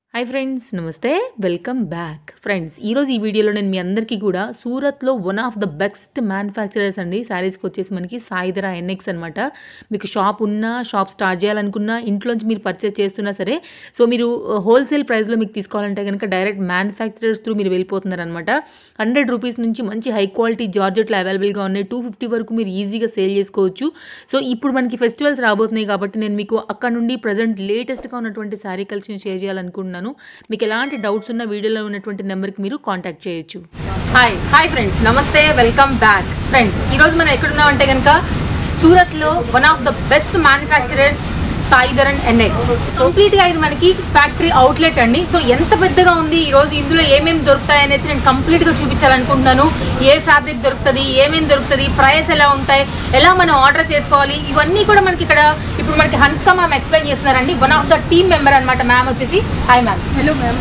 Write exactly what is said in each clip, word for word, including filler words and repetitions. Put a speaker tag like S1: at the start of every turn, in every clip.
S1: High friends नमस्ते welcome back friends ఈ వీడియోలో నేను మీ అందరికీ కూడా సూరత్లో one of the best manufacturers అండి శారీస్కి వచ్చేసి మనకి సాయిధర ఎన్ఎక్స్ అనమాట. మీకు షాప్ ఉన్నా షాప్ స్టార్ట్ చేయాలనుకున్నా ఇంట్లోంచి మీరు పర్చేస్ చేస్తున్నా సరే సో మీరు హోల్సేల్ ప్రైస్లో మీకు తీసుకోవాలంటే కనుక డైరెక్ట్ మ్యానుఫ్యాక్చరర్స్ త్రూ మీరు వెళ్ళిపోతున్నారు అనమాట. హండ్రెడ్ రూపీస్ నుంచి మంచి హై క్వాలిటీ జార్జెట్లు అవైలబుల్గా ఉన్నాయి. టూ ఫిఫ్టీ వరకు మీరు ఈజీగా సేల్ చేసుకోవచ్చు. సో ఇప్పుడు మనకి ఫెస్టివల్స్ రాబోతున్నాయి కాబట్టి నేను మీకు అక్కడ నుండి ప్రజెంట్ లేటెస్ట్గా ఉన్నటువంటి శారీ కలెక్షన్ షేర్ చేయాలనుకుంటున్నాను. మీకు ఎలాంటి డౌట్స్ ఉన్న వీడియోలో ఉన్నటువంటి నెంబర్కి మీరు కాంటాక్ట్ చేయొచ్చు. హాయ్ హాయ్ ఫ్రెండ్స్ నమస్తే వెల్కమ్ బ్యాక్ ఫ్రెండ్స్. ఈరోజు మనం ఎక్కడున్నామంటే కనుక సూరత్లో one of the best manufacturers Saidharan NX. కంప్లీట్గా ఇది మనకి ఫ్యాక్టరీ అవుట్లెట్ అండి. సో ఎంత పెద్దగా ఉంది, ఈరోజు ఇందులో ఏమేమి దొరుకుతాయి అనేసి నేను కంప్లీట్గా చూపించాలనుకుంటున్నాను. ఏ ఫ్యాబ్రిక్ దొరుకుతుంది, ఏమేమి దొరుకుతుంది, ప్రైస్ ఎలా ఉంటాయి, ఎలా మనం ఆర్డర్ చేసుకోవాలి, ఇవన్నీ కూడా మనకి ఇక్కడ ఇప్పుడు మనకి హన్స్కా మ్యామ్ ఎక్స్ప్లెయిన్ చేస్తున్నారండి. One of the team member అనమాట మ్యామ్ వచ్చేసి. Hi ma'am.
S2: Hello ma'am.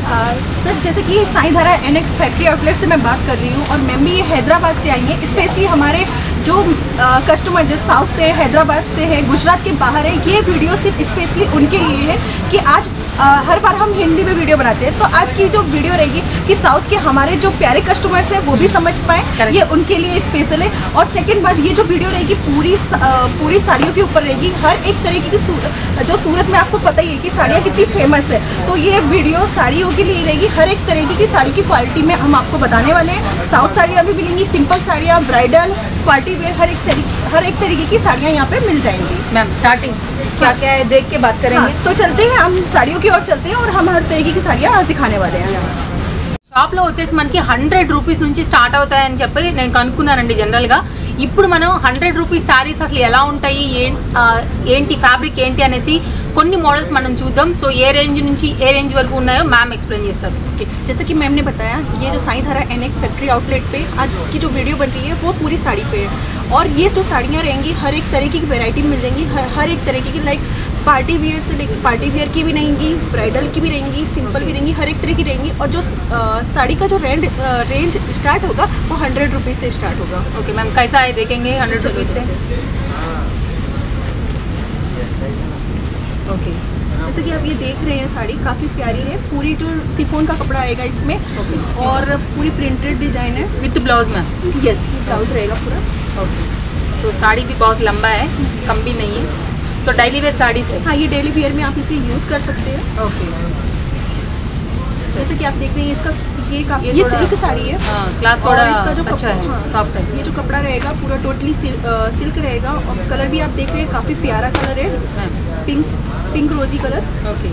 S2: Sir जैसे कि साईधरा एनएक्स फैक्ट्री आउटलेट से मैं बात कर रही हूँ और मैम भी ये हैदराबाद से आई हैं. स्पेशली हमारे जो कस्टमर जो साउथ से हैदराबाद से है, गुजरात के बाहर है, ये वीडियो सिर्फ स्पेशली उनके लिए है कि आज आ, हर बार हम हिंदी में वीडियो बनाते हैं तो आज की जो वीडियो रहेगी कि साउथ के हमारे जो प्यारे कस्टमर्स हैं वो भी समझ पाएँ, ये उनके लिए स्पेशल है. और सेकंड बात, ये जो वीडियो रहेगी पूरी पूरी साड़ियों के ऊपर रहेगी. हर एक तरीके की जो सूरत में आपको पता ही है कि साड़ियाँ कितनी फेमस है, तो ये वीडियो साड़ियों के लिए रहेगी. हर एक तरीके की साड़ी की क्वालिटी में हम आपको बताने वाले हैं. साउथ साड़ियाँ भी मिलेंगी, सिंपल साड़ियाँ, ब्राइडल, पार्टी वेयर, हर एक तरीके हर एक तरीके की साड़ियाँ यहाँ पे मिल जाएंगी.
S1: मैम स्टार्टिंग क्या क्या है देख के बात करेंगे.
S2: हाँ, तो चलते हैं हम साड़ियों की ओर चलते हैं और हम हर तरीके की साड़ियाँ दिखाने वाले हैं.
S1: షాప్లో వచ్చేసి మనకి హండ్రెడ్ రూపీస్ నుంచి స్టార్ట్ అవుతాయని చెప్పి నేను కనుక్కున్నానండి. జనరల్గా ఇప్పుడు మనం హండ్రెడ్ రూపీస్ శారీస్ అసలు ఎలా ఉంటాయి, ఏంటి ఫ్యాబ్రిక్ ఏంటి అనేసి కొన్ని మోడల్స్ మనం చూద్దాం. సో ఏ రేంజ్ నుంచి ఏ రేంజ్ వరకు ఉన్నాయో మ్యామ్ एक्सप्लेन చేస్తారు.
S2: जैसे कि मैम ने बताया, ये जो साईधरा एनएक्स फैक्ट्री आउटलेट पे आज की जो वीडियो बन रही है वो पूरी साड़ी पे है. और ये जो साड़ियाँ रहेंगी हर एक तरीके की वैरायटी मिल जाएंगी. हर हर एक तरीके की लाइक पार्टी वेयर से लेकर पार्टी वेयर की भी रहेंगी, ब्राइडल की भी रहेंगी, सिंपल भी रहेंगी, हर एक तरह की रहेंगी. और जो आ, साड़ी का जो रेंज रेंज स्टार्ट होगा वो हंड्रेड रुपीज़ से स्टार्ट होगा.
S1: ओके मैम, कैसा है देखेंगे हंड्रेड रुपीज़ से.
S2: ओके, जैसे कि आप ये देख रहे हैं साड़ी काफ़ी प्यारी है. पूरी जो सिफोन का कपड़ा आएगा इसमें. okay. और पूरी प्रिंटेड डिजाइन है
S1: with blouse ma'am.
S2: Yes, blouse रहेगा पूरा.
S1: ओके, तो साड़ी भी बहुत लंबा है, कम भी नहीं है, तो डेली वेयर साड़ी से.
S2: हाँ, ये डेली वेयर में आप इसे यूज़ कर सकते हैं.
S1: ओके,
S2: जैसे कि आप देख रहे हैं इसका ये काफी ये, ये सिल्क साड़ी है.
S1: हाँ, क्लॉथ थोड़ा
S2: इसका जो
S1: अच्छा है,
S2: हाँ,
S1: सॉफ्ट है.
S2: ये जो कपड़ा रहेगा पूरा टोटली सिल, सिल्क रहेगा. और कलर भी आप देख रहे हैं काफ़ी प्यारा कलर है, pink pink rosy colour.
S1: Okay,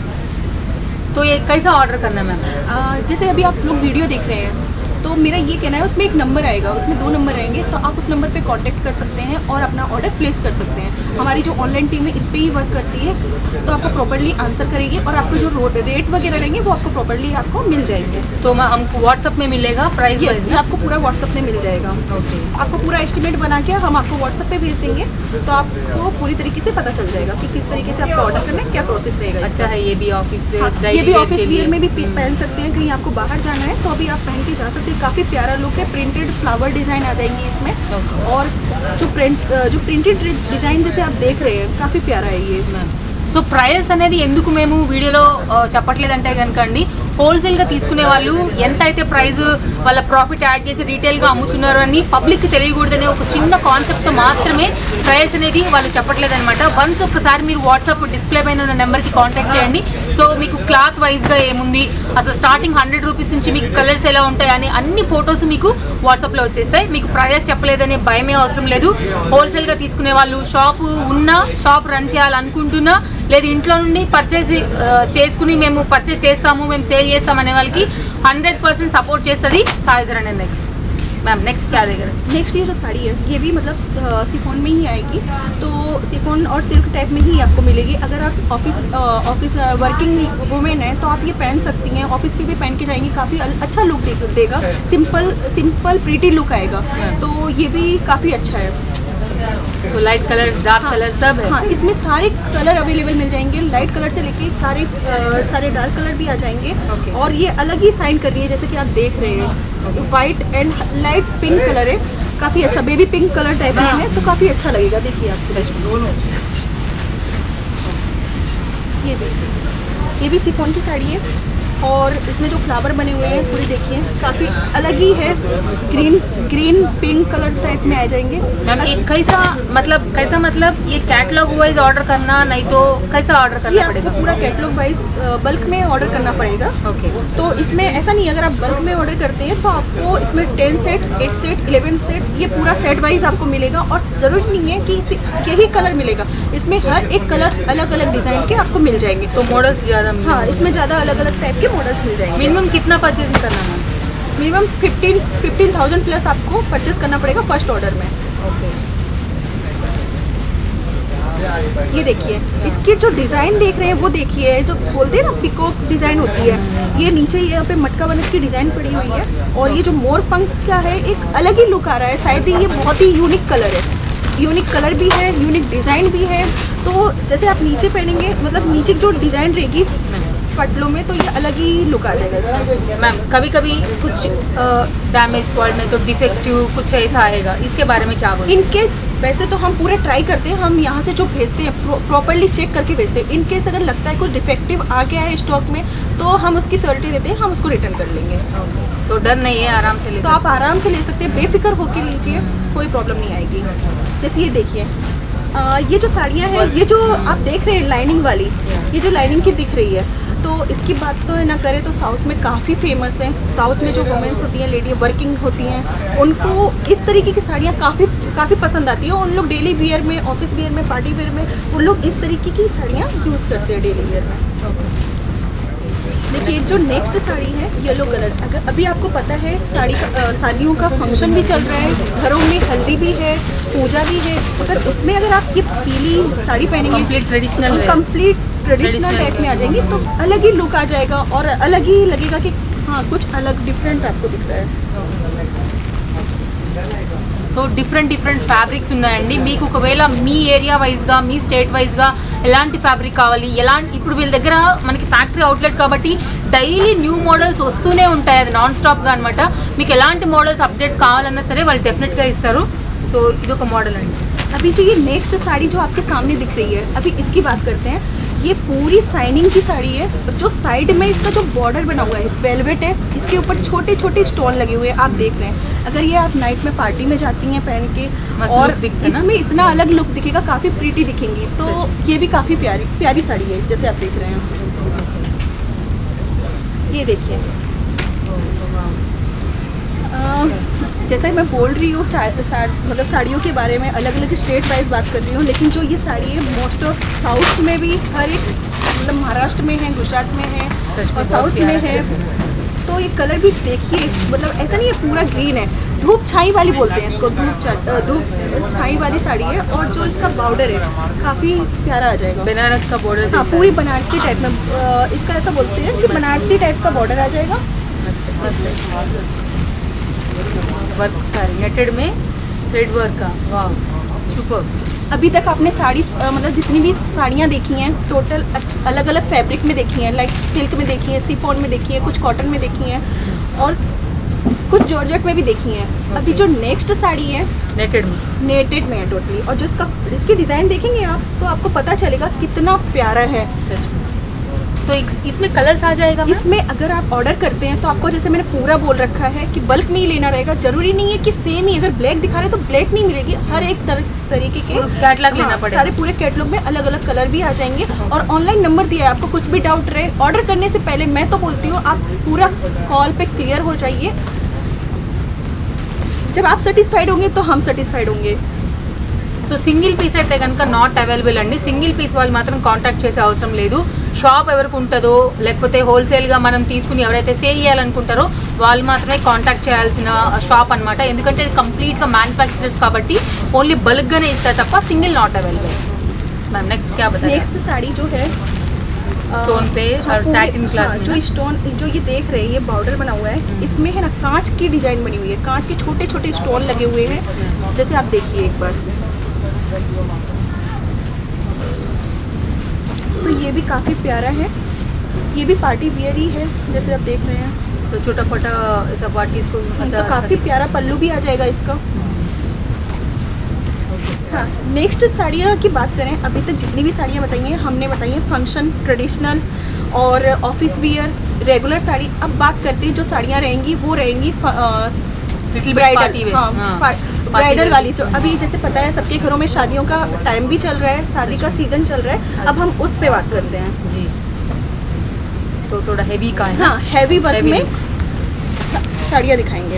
S1: तो ये कैसा ऑर्डर करना है मैम.
S2: जैसे अभी आप लोग वीडियो देख रहे हैं तो मेरा ये कहना है उसमें एक नंबर आएगा, उसमें दो नंबर रहेंगे, तो आप उस नंबर पे कांटेक्ट कर सकते हैं और अपना ऑर्डर प्लेस कर सकते हैं. हमारी जो ऑनलाइन टीम है इस पर ही वर्क करती है, तो आपको प्रॉपर्ली आंसर करेगी और आपको जो रेट वगैरह रहेंगे वो आपको प्रॉपर्ली आपको मिल जाएंगे.
S1: तो मैं हमको व्हाट्सअप में मिलेगा प्राइस
S2: वाइज? आपको पूरा व्हाट्सअप में मिल जाएगा.
S1: ओके,
S2: आपको पूरा एस्टिमेट बना के हम आपको व्हाट्सअप पे भेज देंगे, तो आपको पूरी तरीके से पता चल जाएगा कि किस तरीके से आपको ऑर्डर करना है, क्या प्रोसेस रहेगा.
S1: अच्छा है, ये भी ऑफिस वेयर.
S2: हाँ, ये भी ऑफिस वेयर में भी पहन सकते हैं. कहीं आपको बाहर जाना है तो अभी आप पहन के जा सकते हैं. काफ़ी प्यारा लुक है, प्रिंटेड फ्लावर डिज़ाइन आ जाएंगी इसमें. okay. और जो प्रिंट जो प्रिंटेड डिज़ाइन जैसे आप देख रहे हैं काफ़ी प्यारा है ये.
S1: సో ప్రైస్ అనేది ఎందుకు మేము వీడియోలో చెప్పట్లేదంటే కనుక అండి, హోల్సేల్గా తీసుకునే వాళ్ళు ఎంత అయితే ప్రైస్ వాళ్ళ ప్రాఫిట్ యాడ్ చేసి రీటైల్గా అమ్ముతున్నారు అని పబ్లిక్కి తెలియకూడదనే ఒక చిన్న కాన్సెప్ట్తో మాత్రమే ప్రైస్ అనేది వాళ్ళు చెప్పట్లేదనమాట. వన్స్ ఒక్కసారి మీరు వాట్సాప్ డిస్ప్లే పైన ఉన్న నెంబర్కి కాంటాక్ట్ చేయండి. సో మీకు క్లాత్ వైజ్గా ఏముంది, అసలు స్టార్టింగ్ హండ్రెడ్ రూపీస్ నుంచి మీకు కలర్స్ ఎలా ఉంటాయి అని అన్ని ఫొటోస్ మీకు వాట్సాప్లో వచ్చేస్తాయి. మీకు ప్రైస్ చెప్పలేదనే భయమే అవసరం లేదు. హోల్సేల్గా తీసుకునే వాళ్ళు షాపు ఉన్నా, షాప్ రన్ చేయాలనుకుంటున్నా, లేదు ఇంట్లో నుండి పర్చేస్ చేసుకుని మేము పర్చేస్ చేస్తాము, మేము సేల్ చేస్తాం అనే వాళ్ళకి హండ్రెड परसेंट सपोर्ट చేస్తుంది సాయిధర ఎన్ఎక్స్. मैम नेक्स्ट क्या देगा?
S2: नेक्स्ट ये जो साड़ी है ये भी मतलब सिफोन में ही आएगी, तो सिफोन और सिल्क टाइप में ही आपको मिलेगी. अगर आप ऑफिस ऑफिस वर्किंग वुमेन है तो आप ये पहन सकती हैं, ऑफिस पे भी पहन के जाएंगी, काफ़ी अच्छा लुक देगा. सिंपल सिंपल प्रीटी लुक आएगा, तो ये भी काफ़ी अच्छा है.
S1: तो लाइट कलर्स, डार्क
S2: हाँ,
S1: कलर सब है.
S2: हाँ, इसमें सारे कलर अवेलेबल मिल जाएंगे. लाइट कलर से लेके सारे आ, सारे डार्क कलर भी आ जाएंगे.
S1: okay.
S2: और ये अलग ही साइन कर रही है, जैसे कि आप देख रहे हैं. okay. White and light pink colour है, काफ़ी अच्छा बेबी पिंक कलर टाइप में है, तो काफ़ी अच्छा लगेगा. देखिए आप ये देखिए ये भी सिफोन की साड़ी है और इसमें जो फ्लावर बने हुए हैं पूरे देखिए काफ़ी अलग ही है, green green pink colour type में आ जाएंगे।
S1: मैम ये कैसा मतलब कैसा मतलब ये कैटलॉग वाइज ऑर्डर करना, नहीं तो कैसा ऑर्डर
S2: ये
S1: करना
S2: आपको
S1: पड़ेगा?
S2: पूरा कैटलॉग वाइज बल्क में ऑर्डर करना पड़ेगा।
S1: ओके।
S2: तो इसमें ऐसा नहीं है, अगर आप बल्क में ऑर्डर करते हैं तो आपको इसमें ten set, eight set, eleven set ये पूरा सेट वाइज आपको मिलेगा और ज़रूरी नहीं है कि इसी- यही कलर मिलेगा, इसमें हर एक कलर अलग अलग डिज़ाइन के आपको मिल जाएंगे।
S1: तो मॉडल्स ज़्यादा मिलेंगे?
S2: हाँ, इसमें ज़्यादा अलग अलग टाइप के मॉडल्स मिल जाएंगे।
S1: मिनिमम कितना परचेजिंग करना ma'am?
S2: Minimum fifteen fifteen thousand plus आपको परचेस करना पड़ेगा फर्स्ट ऑर्डर में।
S1: ओके।
S2: ये देखिए इसकी जो डिज़ाइन देख रहे हैं वो देखिए, जो बोलते हैं ना पिकॉक डिज़ाइन होती है, ये नीचे यहाँ पे मटका बनत की डिज़ाइन पड़ी हुई है और ये जो मोर पंख का है एक अलग ही लुक आ रहा है। शायद ही ये बहुत ही यूनिक कलर है, यूनिक कलर भी है, यूनिक डिज़ाइन भी है। तो जैसे आप नीचे पहनेंगे, मतलब नीचे जो डिज़ाइन रहेगी पटलों में, तो ये अलग ही लुक आ जाएगा इसका।
S1: मैम कभी कभी कुछ डैमेज पॉइंट नहीं तो डिफेक्टिव कुछ ऐसा आएगा, इसके बारे में क्या बोलें?
S2: इन केस वैसे तो हम पूरे ट्राई करते हैं, हम यहाँ से जो भेजते हैं प्रॉपरली चेक करके भेजते हैं। इन केस अगर लगता है कोई डिफेक्टिव आ गया है स्टॉक में तो हम उसकी श्योरिटी देते हैं, हम उसको रिटर्न कर लेंगे।
S1: तो डर नहीं है, आराम से ले
S2: तो आप आराम से ले सकते हैं, बेफिक्र होकर लीजिए, कोई प्रॉब्लम नहीं आएगी। जैसे ये देखिए आ, ये जो साड़ियाँ हैं, ये जो आप देख रहे हैं लाइनिंग वाली, ये जो लाइनिंग की दिख रही है, तो इसकी बात तो ना करें तो साउथ में काफ़ी फेमस है। साउथ में जो वुमेन्स होती हैं, लेडी वर्किंग होती हैं, उनको इस तरीके की साड़ियाँ काफ़ी काफ़ी पसंद आती है। उन लोग डेली वियर में, ऑफिस वियर में, पार्टी वियर में उन लोग इस तरीके की साड़ियाँ यूज़ करते हैं डेली वियर में। देखिए जो नेक्स्ट साड़ी है येलो कलर, अगर अभी आपको पता है साड़ी का शादियों का फंक्शन भी चल रहा है, घरों में हल्दी भी है, पूजा भी है, अगर उसमें अगर आप ये पीली साड़ी पहनेंगे
S1: कंप्लीट ट्रेडिशनल है।
S2: कंप्लीट ट्रेडिशनल टाइप में आ जाएंगी तो अलग ही लुक आ जाएगा और अलग ही लगेगा कि हाँ कुछ अलग डिफरेंट आपको दिख रहा है।
S1: సో డిఫరెంట్ డిఫరెంట్ ఫ్యాబ్రిక్స్ ఉన్నాయండి. మీకు ఒకవేళ మీ ఏరియా వైజ్గా మీ స్టేట్ వైజ్గా ఎలాంటి ఫ్యాబ్రిక్ కావాలి, ఎలాంటి ఇప్పుడు వీళ్ళ దగ్గర మనకి ఫ్యాక్టరీ అవుట్లెట్ కాబట్టి డైలీ న్యూ మోడల్స్ వస్తూనే ఉంటాయి, అది నాన్ స్టాప్గా అనమాట. మీకు ఎలాంటి మోడల్స్ అప్డేట్స్ కావాలన్నా సరే వాళ్ళు డెఫినెట్గా ఇస్తారు. సో ఇది ఒక మోడల్ అండి.
S2: अभी जो ये नेक्स्ट साड़ी जो आपके सामने दिख रही है, अभी इसकी बात करते हैं. ये पूरी साइनिंग की साड़ी है. जो साइड में इसका जो बॉर्डर बना हुआ है वेलवेट है, इसके ऊपर छोटे छोटे स्टोन लगे हुए हैं, आप देख रहे हैं. अगर ये आप नाइट में पार्टी में जाती हैं पहन के और इसमें इतना अलग लुक दिखेगा, काफ़ी प्रीटी दिखेंगी. तो ये भी काफ़ी प्यारी प्यारी साड़ी है जैसे आप देख रहे हैं. ये देखिए जैसे मैं बोल रही हूँ सा, सा, मतलब साड़ियों के बारे में अलग अलग स्टेट वाइज बात कर रही हूँ, लेकिन जो ये साड़ी है मोस्ट ऑफ साउथ में भी हर एक, मतलब महाराष्ट्र में है, गुजरात में है और साउथ में है. तो ये कलर भी देखिए, मतलब ऐसा नहीं है पूरा ग्रीन है, धूप छाई वाली बोलते हैं इसको, धूप धूप छाई वाली साड़ी है. और जो इसका बॉर्डर है काफ़ी प्यारा आ जाएगा,
S1: बनारस का बॉर्डर.
S2: हाँ पूरी बनारसी टाइप में इसका ऐसा बोलते हैं कि बनारसी टाइप का बॉर्डर आ जाएगा.
S1: वर्क साड़ी नेटेड में थ्रेड वर्क का, वाह सुपर.
S2: अभी तक आपने साड़ी मतलब जितनी भी साड़ियाँ देखी हैं टोटल अलग अलग फैब्रिक में देखी हैं, लाइक सिल्क में देखी है, सिफॉन में देखी है, कुछ कॉटन में देखी हैं और कुछ जॉर्जेट में भी देखी हैं. अभी जो नेक्स्ट साड़ी है
S1: नेटेड में
S2: नेटेड में है टोटली, और जो इसका इसकी डिज़ाइन देखेंगे आप तो आपको पता चलेगा कितना प्यारा है
S1: सच में. तो इसमें कलर्स आ जाएगा.
S2: इसमें अगर आप ऑर्डर करते हैं तो आपको, जैसे मैंने पूरा बोल रखा है कि बल्क में ही लेना रहेगा. जरूरी नहीं है कि सेम ही, अगर ब्लैक दिखा रहे तो ब्लैक नहीं मिलेगी, हर एक तर, तरीके के
S1: कैटलॉग लेना पड़ेगा.
S2: सारे पूरे कैटलॉग में अलग अलग कलर भी आ जाएंगे. और ऑनलाइन नंबर दिया है, आपको कुछ भी डाउट रहे ऑर्डर करने से पहले मैं तो बोलती हूँ आप पूरा कॉल पे क्लियर हो जाइए. जब आप सेटिस्फाइड होंगे तो हम सेटिस्फाइड होंगे.
S1: సో సింగిల్ పీస్ అయితే కనుక నాట్ అవైలబుల్ అండి. సింగిల్ పీస్ వాళ్ళు మాత్రం కాంటాక్ట్ చేసే అవసరం లేదు. షాప్ ఎవరికి ఉంటుందో లేకపోతే హోల్సేల్గా మనం తీసుకుని ఎవరైతే సేల్ చేయాలనుకుంటారో వాళ్ళు మాత్రమే కాంటాక్ట్ చేయాల్సిన షాప్ అనమాట. ఎందుకంటే ఇది కంప్లీట్గా మ్యానుఫ్యాక్చరర్స్ కాబట్టి ఓన్లీ బల్క్గానే ఇస్తారు తప్ప single not available. Ma'am next क्या बताएं?
S2: नेक्स्ट साड़ी जो है
S1: स्टोन पे और सैटिन क्लॉथ में,
S2: जो स्टोन जो ये देख रहे हैं ये बॉर्डर बना हुआ है, इसमें है ना कांच की डिजाइन बनी हुई है, कांच के छोटे छोटे स्टोन लगे हुए हैं. जैसे आप देखिए एक बार, तो ये भी काफ़ी प्यारा है. ये भी पार्टी वियर ही है जैसे आप देख रहे हैं.
S1: तो छोटा छोटा ऐसा पार्टीज को
S2: तो काफ़ी प्यारा पल्लू भी आ जाएगा इसका. हाँ, नेक्स्ट साड़ियाँ की बात करें, अभी तक जितनी भी साड़ियाँ बताई हैं हमने बताई हैं फंक्शन, ट्रेडिशनल और ऑफिस वियर, रेगुलर साड़ी। अब बात करते हैं जो साड़ियाँ रहेंगी वो रहेंगी ब्राइडल, हाँ ब्राइडल वाली। जो अभी जैसे पता है सबके घरों में शादियों का टाइम भी चल रहा है, शादी का सीजन चल रहा है, अब हम उस पे बात करते हैं
S1: जी। तो थोड़ा हेवी का है,
S2: हाँ हैवी वर्क में साड़ियाँ दिखाएंगे।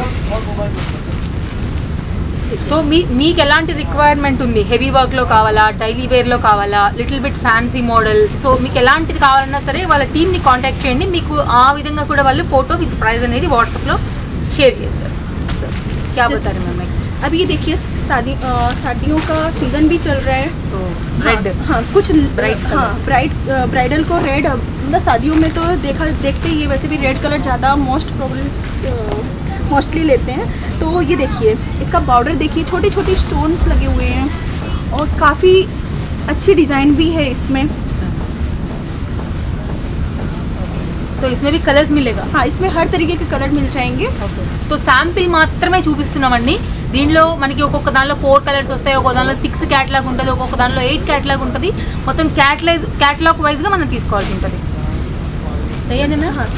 S1: సో మీ మీకు ఎలాంటి రిక్వైర్మెంట్ ఉంది? హెవీ వర్క్లో కావాలా, డైలీ వేర్లో కావాలా, little bit fancy model? So మీకు ఎలాంటిది కావాలన్నా సరే వాళ్ళ టీమ్ని కాంటాక్ట్ చేయండి, మీకు ఆ విధంగా కూడా వాళ్ళు ఫోటో విత్ ప్రైస్ అనేది వాట్సాప్లో షేర్ చేస్తారు। సో क्या बता रहे मैम नेक्स्ट?
S2: अब ये देखिए शादी शादियों का सीजन भी चल रहा है,
S1: तो रेड,
S2: हाँ, हाँ कुछ
S1: ब्राइड,
S2: हाँ ब्राइड ब्राइडल को रेड, मतलब शादियों में तो देखा देखते ही वैसे भी रेड कलर ज़्यादा मोस्ट प्रॉब्लम मोस्टली लेते हैं। तो ये देखिए इसका बॉर्डर देखिए, छोटे छोटे स्टोन्स लगे हुए हैं और काफ़ी अच्छी डिज़ाइन भी है इसमें।
S1: तो इसमें भी कलर्स मिलेगा?
S2: हाँ इसमें हर तरीके के कलर मिल जाएंगे।
S1: तो శాంపిల్ మాత్రమే చూపిస్తున్నామండి। దీనిలో మనకి ఒక్కొక్క దానిలో ఫోర్ కలర్స్ వస్తాయి, ఒక్కొక్క దానిలో సిక్స్ క్యాటలాగ్ ఉంటుంది, ఒక్కొక్క దానిలో ఎయిట్ క్యాటలాగ్ ఉంటుంది। మొత్తం క్యాటలాగ్ క్యాటలాగ్ వైజ్గా మనం తీసుకోవాల్సి ఉంటుంది। सही है ना?
S2: हाँ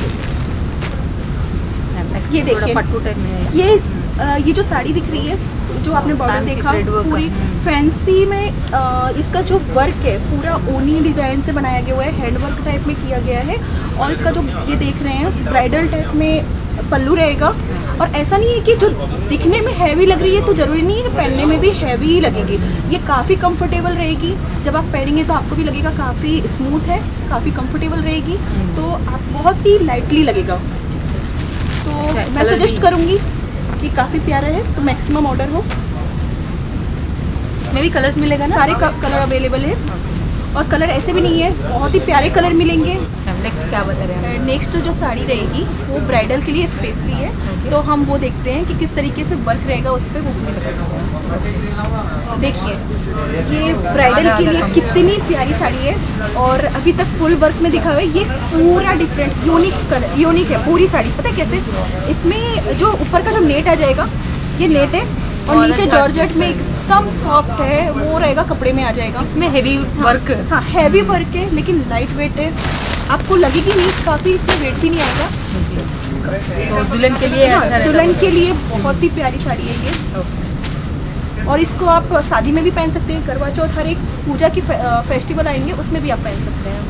S1: ये देखिए पट्टू टाइप में
S2: ये आ, ये जो साड़ी दिख रही है, जो आपने बॉर्डर देखा पूरी फैंसी में, आ, इसका जो वर्क है पूरा ओनी डिज़ाइन से बनाया गया हुआ है, हैंड वर्क टाइप में किया गया है। और इसका जो ये देख रहे हैं ब्राइडल टाइप में पल्लू रहेगा। और ऐसा नहीं है कि जो दिखने में हैवी लग रही है तो ज़रूरी नहीं है कि पहनने में भी हैवी ही लगेगी। ये काफ़ी कंफर्टेबल रहेगी, जब आप पहनेंगे तो आपको भी लगेगा काफ़ी स्मूथ है, काफ़ी कंफर्टेबल रहेगी, तो आप बहुत ही लाइटली लगेगा। तो मैं सजेस्ट करूँगी कि काफ़ी प्यारा है, तो मैक्सिमम ऑर्डर हो।
S1: इसमें भी कलर्स मिलेगा ना?
S2: सारे कलर अवेलेबल है और कलर ऐसे भी नहीं है, बहुत ही प्यारे कलर मिलेंगे।
S1: नेक्स्ट क्या बता रहे हैं?
S2: नेक्स्ट जो साड़ी रहेगी वो ब्राइडल के लिए स्पेशली है, तो हम वो देखते हैं कि किस तरीके से वर्क रहेगा उस पर, वो देखिए ये ब्राइडल के लिए कितनी प्यारी साड़ी है। और अभी तक फुल वर्क में दिखा हुआ है, ये पूरा डिफरेंट यूनिक कलर यूनिक है पूरी साड़ी। पता है कैसे? इसमें जो ऊपर का जो नेट आ जाएगा, ये नेट है, और नीचे जॉर्जेट में एकदम सॉफ्ट है, वो रहेगा, कपड़े में आ जाएगा।
S1: इसमें हेवी वर्क,
S2: हाँ हैवी वर्क है लेकिन लाइट वेट है, आपको लगेगी नहीं, काफ़ी इसमें वेट भी नहीं आएगा
S1: जी। तो दुल्हन के लिए अच्छा
S2: हाँ, दुल्हन के लिए बहुत ही प्यारी साड़ी है ये। और इसको आप शादी में भी पहन सकते हैं, करवा चौथ, हर एक पूजा की फे, फेस्टिवल आएंगे उसमें भी आप पहन सकते हैं।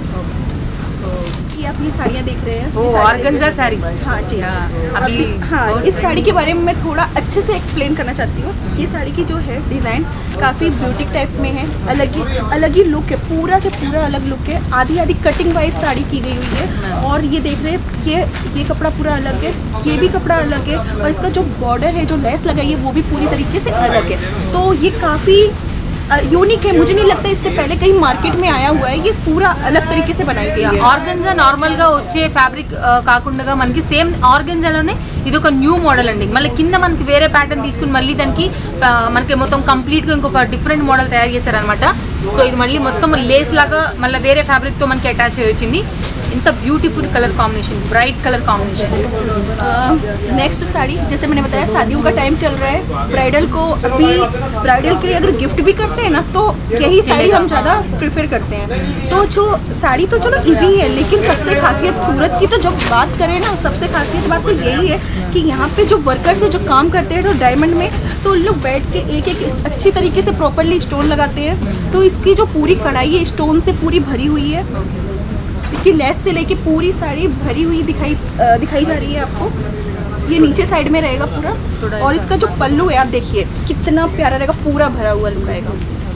S2: ये अपनी साड़ियाँ देख रहे हैं,
S1: वो ऑर्गेन्जा साड़ी।
S2: हाँ जी,
S1: अभी
S2: हाँ इस साड़ी के बारे में मैं थोड़ा अच्छे से एक्सप्लेन करना चाहती हूँ। ये साड़ी की जो है डिज़ाइन काफ़ी ब्यूटिक टाइप में है, अलग ही अलग ही लुक है, पूरा के पूरा अलग लुक है, आधी आधी कटिंग वाइज साड़ी की गई हुई है। और ये देख रहे हैं ये ये कपड़ा पूरा अलग है, ये भी कपड़ा अलग है, और इसका जो बॉर्डर है, जो लेस लगाई है, वो भी पूरी तरीके से अलग है। तो ये काफ़ी यूनिक है, मुझे नहीं लगता इससे पहले कहीं मार्केट में आया हुआ है, ये पूरा अलग तरीके से बनाई गई है।
S1: ఆర్గన్జా నార్మల్ గా వచ్చే ఫ్యాబ్రిక్ కాకుండా మనకి సేమ్ ఆర్గన్జాలోనే ఇది ఒక న్యూ మోడల్ అండి। మళ్ళీ కింద మనకి వేరే ప్యాటర్న్ తీసుకుని మళ్ళీ దానికి మనకి మొత్తం కంప్లీట్ గా ఇంకొక డిఫరెంట్ మోడల్ తయారు చేశారనమాట। సో ఇది మళ్ళీ మొత్తం లేస్ లాగా మళ్ళీ వేరే ఫ్యాబ్రిక్ తో మనకి అటాచ్ అయ్యి వచ్చింది। ఇంత beautiful colour combination, bright colour combination.
S2: Next sari, जैसे मैंने बताया शादियों का टाइम चल रहा है, ब्राइडल को अभी ब्राइडल के लिए अगर गिफ्ट भी करते हैं ना तो यही साड़ी हम ज़्यादा प्रेफर करते हैं। तो जो साड़ी तो चलो इजी है, लेकिन सबसे खासियत सूरत की तो जब बात करें ना, सबसे खासियत बात तो यही है कि यहाँ पे जो वर्कर्स है जो काम करते हैं तो डायमंड में, तो उन लोग बैठ के एक एक अच्छी तरीके से प्रॉपरली स्टोन लगाते हैं। तो इसकी जो पूरी कढ़ाई है स्टोन से पूरी भरी हुई है, इसकी लेस से लेके पूरी साड़ी भरी हुई दिखाई दिखाई जा रही है आपको। ये नीचे साइड में रहेगा पूरा, और इसका जो पल्लू है आप देखिए कितना प्यारा रहेगा, पूरा भरा हुआ लुक आएगा।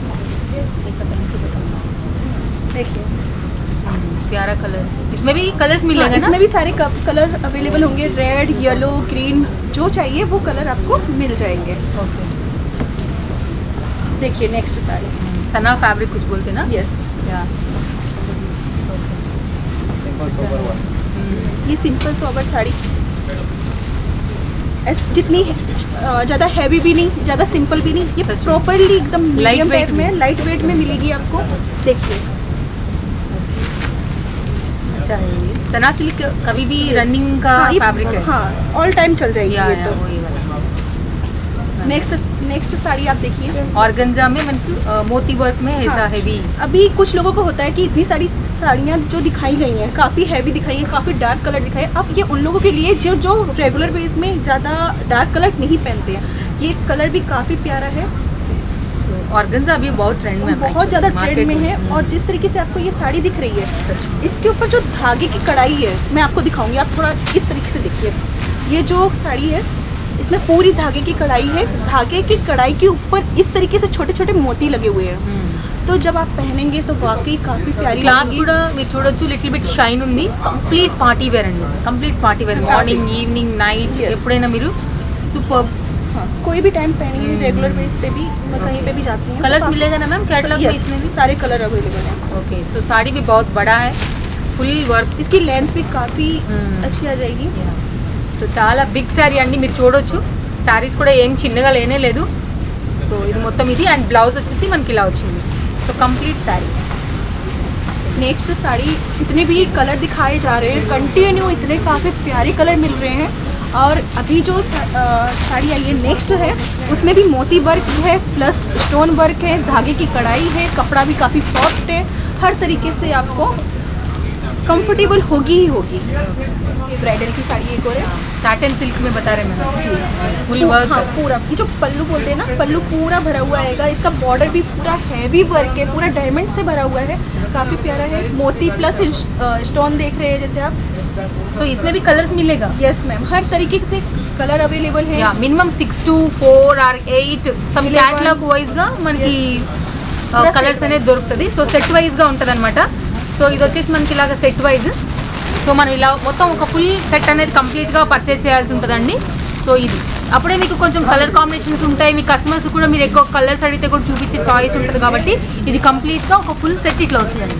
S2: देखिए
S1: प्यारा कलर, इसमें भी कलर्स मिलेंगे ना?
S2: इसमें भी सारे कलर अवेलेबल होंगे, रेड, येलो, ग्रीन, जो चाहिए वो कलर आपको मिल जाएंगे।
S1: ओके,
S2: देखिए नेक्स्ट साड़ी,
S1: सना फैब्रिक कुछ बोलते ना?
S2: यस,
S1: या
S2: ये सिंपल सोबर साड़ी, जितनी ज़्यादा हैवी भी नहीं, ज़्यादा सिंपल भी नहीं, ये प्रॉपरली एकदम मीडियम वेट में, लाइट वेट में मिलेगी आपको। देखिए
S1: अच्छा है ये सना सिल्क, कभी भी रनिंग का
S2: हाँ,
S1: फैब्रिक है,
S2: हाँ ऑल टाइम चल जाएगी
S1: या,
S2: ये
S1: या,
S2: तो।
S1: वही वाला।
S2: नेक्स्ट नेक्स्ट साड़ी आप देखिए,
S1: ऑर्गेन्जा में मतलब मोती वर्क में ऐसा
S2: हाँ।
S1: हैवी।
S2: अभी कुछ लोगों को होता है कि इतनी सारी साड़ियाँ जो दिखाई गई हैं काफ़ी हैवी दिखाई हैं, काफ़ी डार्क कलर दिखाई है। अब ये उन लोगों के लिए जो जो रेगुलर बेस में ज़्यादा डार्क कलर नहीं पहनते हैं। ये कलर भी काफ़ी प्यारा है,
S1: ऑर्गेन्जा अभी बहुत ट्रेंड में है,
S2: बहुत ज़्यादा
S1: market
S2: ट्रेंड में है। और जिस तरीके से आपको ये साड़ी दिख रही है, इसके ऊपर जो धागे की कढ़ाई है मैं आपको दिखाऊंगी, आप थोड़ा इस तरीके से देखिए। ये जो साड़ी है इसमें पूरी धागे की कढ़ाई है, धागे की कढ़ाई के ऊपर इस तरीके से छोटे छोटे मोती लगे हुए हैं। तो जब आप पहनेंगे तो वाकई काफ़ी प्यारी
S1: క్లాత్
S2: लगेगी।
S1: కూడా మీరు చూడొచ్చు, లిటిల్ బిట్ షైన్ ఉంది, కంప్లీట్ పార్టీ వేర్ అండి, complete party wear, morning evening night
S2: Yes.
S1: ఎప్పుడైనా మీరు సూపర్।
S2: हाँ, कोई भी टाइम पहनेंगे, रेगुलर बेस पे भी मैं कहीं पे भी जाती हूँ।
S1: कलर्स
S2: तो
S1: मिलेगा ना मैम कैटलॉग में
S2: Yes,
S1: इसमें भी?
S2: सारे कलर अवेलेबल हैं।
S1: ओके, सो साड़ी भी बहुत बड़ा है, फुल वर्क,
S2: इसकी लेंथ भी काफ़ी
S1: Hmm.
S2: अच्छी आ जाएगी।
S1: సో చాలా బిగ్ శారీ అండి, మీరు చూడొచ్చు శారీస్ కూడా ఏం చిన్నగా లేనే లేదు। సో ఇది మొత్తం ఇది, అండ్ బ్లౌజ్ వచ్చేసి మనకి ఇలా వచ్చింది, so complete sari.
S2: Next sari, इतने भी कलर दिखाए जा रहे हैं कंटिन्यू, इतने काफ़ी प्यारे कलर मिल रहे हैं। और अभी जो सा- अ, साड़ी आई है नेक्स्ट है, उसमें भी मोती वर्क है प्लस स्टोन वर्क है, धागे की कढ़ाई है, कपड़ा भी काफ़ी सॉफ्ट है, हर तरीके से आपको कंफर्टेबल होगी ही होगी। ये ब्राइडल की साड़ी एक और है,
S1: साटन सिल्क में बता रहे मैम, फुल
S2: पू-
S1: वर्क।
S2: हाँ, पूरा ये जो पल्लू बोलते हैं ना, पल्लू पूरा भरा हुआ आएगा। इसका बॉर्डर भी पूरा हैवी वर्क है, पूरा डायमंड से भरा हुआ है, काफ़ी प्यारा है। मोती प्लस स्टोन देख रहे हैं जैसे आप।
S1: సో इसमें भी कलर्स मिलेगा?
S2: यस मैम, हर तरीके से कलर अवेलेबल है।
S1: Yeah, minimum six to four or eight some
S2: Eleven.
S1: Catalogue wise గా మనకి
S2: Plus
S1: కలర్స్
S2: set
S1: అనేది దొరుకుతుంది। సో సెట్ వైజ్ గా ఉంటుంది అనమాట। సో ఇది వచ్చేసి మనకి ఇలాగ సెట్ వైజ్, సో మనం ఇలా మొత్తం ఒక ఫుల్ సెట్ అనేది కంప్లీట్ గా పర్చేజ్ చేయాల్సి ఉంటుందండి। సో ఇది అప్పుడే మీకు కొంచెం కలర్ కాంబినేషన్స్ ఉంటాయి, మీ కస్టమర్స్ కూడా మీరు ఎక్కువ కలర్స్ అడిగితే కూడా చూపించే చాయిస్ ఉంటుంది కాబట్టి ఇది కంప్లీట్ గా ఒక ఫుల్ సెట్ ఇట్లా వస్తుందండి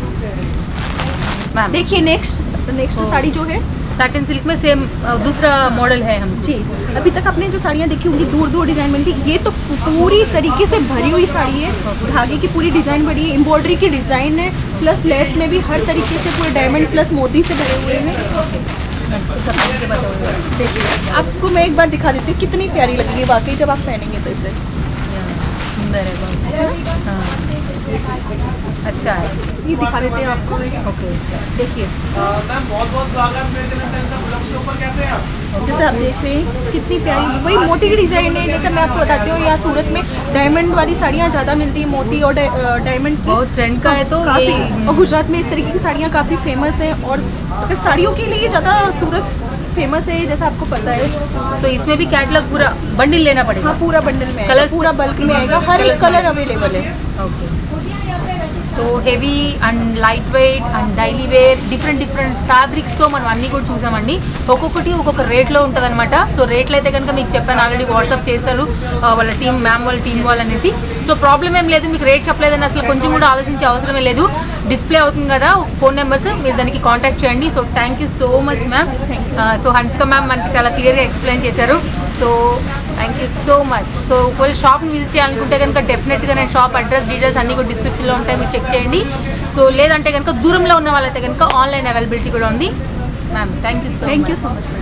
S1: మ్యామ్।
S2: देखिए नेक्स्ट नेक्स्ट
S1: Oh.
S2: साड़ी जो है,
S1: साटन सिल्क में सेम दूसरा मॉडल है हम।
S2: जी अभी तक आपने जो साड़ियाँ देखी होंगी दूर दूर डिजाइन बनती, ये तो पूरी तरीके से भरी हुई साड़ी है। धागे की पूरी डिजाइन बड़ी है, एम्ब्रॉयडरी की डिजाइन है, प्लस लेस में भी हर तरीके से पूरे डायमंड प्लस मोती से भरे हुए हैं। देखिए आपको मैं एक बार दिखा देती हूँ कितनी प्यारी लगेगी वाकई जब आप पहनेंगे तो इसे।
S1: सुंदर है बहुत, हाँ अच्छा है।
S2: ये दिखा देते हैं आपको,
S1: ओके,
S2: देखिए
S3: मैम बहुत बहुत स्वागत मेरे चैनल टेंशन ब्लॉग के ऊपर। कैसे हैं आप?
S2: जैसे आप देख रहे हैं कितनी प्यारी वही मोती की डिजाइन है। जैसे मैं आपको बताती हूँ यहाँ सूरत में डायमंड वाली साड़ियाँ ज़्यादा मिलती हैं, मोती और डायमंड की
S1: बहुत ट्रेंड का है तो
S2: काफ़ी।
S1: ये
S2: और गुजरात में इस तरीके की साड़ियाँ काफ़ी फेमस हैं, और अगर साड़ियों के लिए ज़्यादा सूरत फेमस है जैसा आपको पता है।
S1: सो इसमें भी कैटलॉग पूरा बंडल लेना पड़ेगा।
S2: हाँ, पूरा बंडल में आएगा,
S1: Colours-
S2: पूरा बल्क में आएगा, हर एक
S1: Colours
S2: कलर
S1: में-
S2: अवेलेबल है।
S1: Okay, so heavy and light weight and daily wear different different ఫ్యాబ్రిక్స్తో మనం అన్నీ కూడా చూసామండి। ఒక్కొక్కటి ఒక్కొక్క రేట్లో ఉంటుంది అనమాట। సో రేట్లు అయితే కనుక మీకు చెప్పాను, ఆల్రెడీ వాట్సాప్ చేశారు ఆ, వాళ్ళ టీం మ్యామ్ వాళ్ళ టీం వాళ్ళు అనేసి। సో ప్రాబ్లం ఏం లేదు, మీకు రేట్ చెప్పలేదని అసలు కొంచెం కూడా ఆలోచించే అవసరమే లేదు, డిస్ప్లే అవుతుంది కదా ఫోన్ నెంబర్స్, మీరు దానికి కాంటాక్ట్ చేయండి। So thank you so much ma'am. So Hansika ma'am మనకి చాలా క్లియర్గా ఎక్స్ప్లెయిన్ చేశారు। So thank you so much. So ఒకవేళ షాప్ని విజిట్ చేయాలనుకుంటే కనుక డెఫినెట్గా నేను షాప్ అడ్రస్ డీటెయిల్స్ అన్నీ కూడా డిస్క్రిప్షన్లో ఉంటాయి, మీరు చెక్ చేయండి। సో లేదంటే కనుక దూరంలో ఉన్న వాళ్ళైతే కనుక ఆన్లైన్ అవైలబిలిటీ కూడా ఉంది ma'am. Thank you so
S2: thank
S1: much.
S2: You so much.